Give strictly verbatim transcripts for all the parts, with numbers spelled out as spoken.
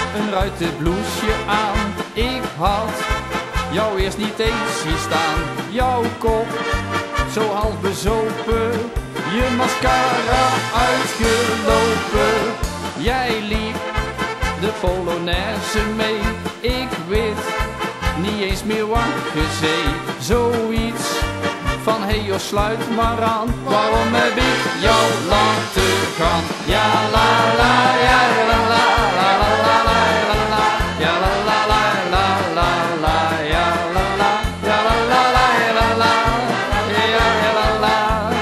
een ruitenbloesje aan. Ik had jou eerst niet eens zien staan. Jouw kop, zo half bezopen, je mascara uitgelopen. Jij liep de Polonaise mee, ik weet niet eens meer waar gezee. Zoiets van hey joh, sluit maar aan, waarom heb ik jou laten gaan? Ja la la, ja la la, la la la la la la, ja la la la la la la, ja la la, ja la la la la la, ja ja la la.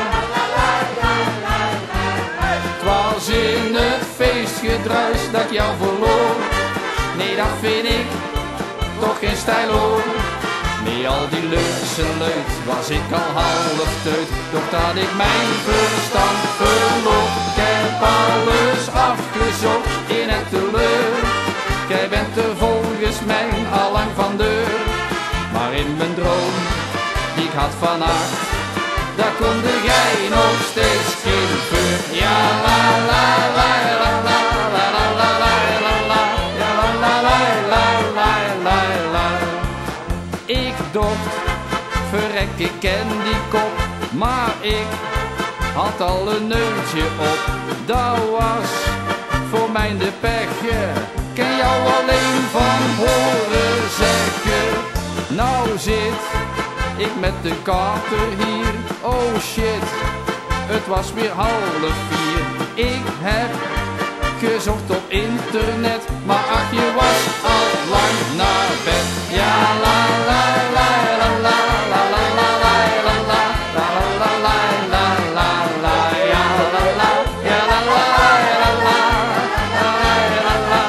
Het was in het feestgedruis dat ik jou verloor. Nee, dat vind ik toch geen stijl hoor. Met al die luxe leut was ik al half teut, doch dat ik mijn verstand verloor. Ik heb alles afgezocht in het teleur. Jij bent er volgens mij al lang van deur. Maar in mijn droom, die ik had vannacht, daar konde jij nog steeds geen veur. Ja la la la la la la la la la la la, ja la la la la la la la. Ik dacht, verrek, ik ken die kop, maar ik had al een neusje op. Dat was voor mij de pech, ken jou alleen van horen zeggen. Nou zit ik met de kater hier, oh shit, het was weer half vier. Ik heb gezocht op internet, maar ach, je was al lang naar bed. Ja la la la la la la la la la la la la la la la la, ja la la, ja la la la la la la.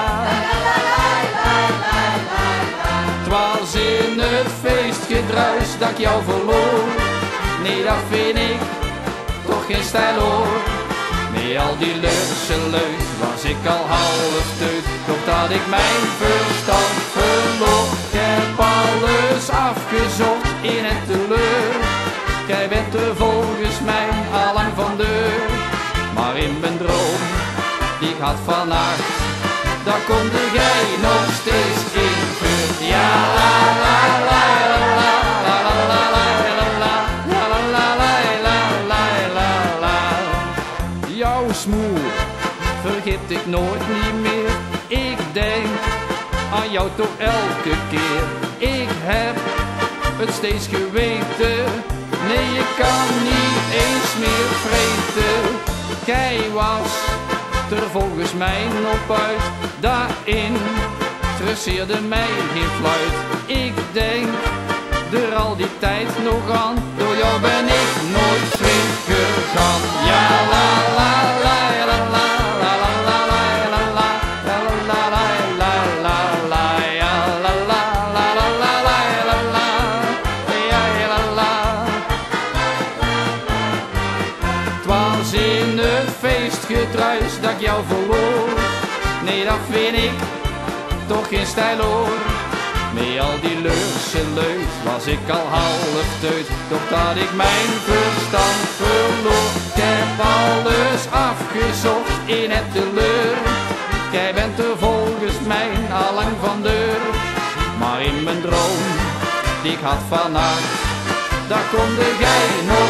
Het was in het feestgedruis dat ik jou verloor. Nee, dat vind ik toch geen stijl hoor. Met al die luxe leut was ik al half teut, doch dat ik mijn verstand verloor. Ik heb alles afgezocht in het teleur. Jij bent er volgens mij al lang van deur. Maar in mijn droom, die ik had vannacht, daar konde jij nog steeds in veur. Ja la la la la la la la la la la, ja la la la la la la la. Jouw smoel vergeet ik nooit niet meer. Ik denk aan jou toch elke keer. Ik heb het steeds geweten. Nee, je kan niet eens meer vreten. Jij was er volgens mij op uit. Daarin interesseerde mij geen fluit. Ik denk er al die tijd nog aan. Door jou ben ik nooit vreemd gegaan. Ja la la la la la la la la la la la la la la la la, ja la la la la la la la, ja la la. Het was in het feestgedruis dat ik jou verloor. Nee, dat vind ik toch geen stijl hoor. Met al die luxe leut was ik al half teut, doch dat ik mijn verstand verloor. Ik heb alles afgezocht in het teleur. Jij bent er volgens mij al lang van deur. Maar in mijn droom, die ik had vannacht, daar konde jij nog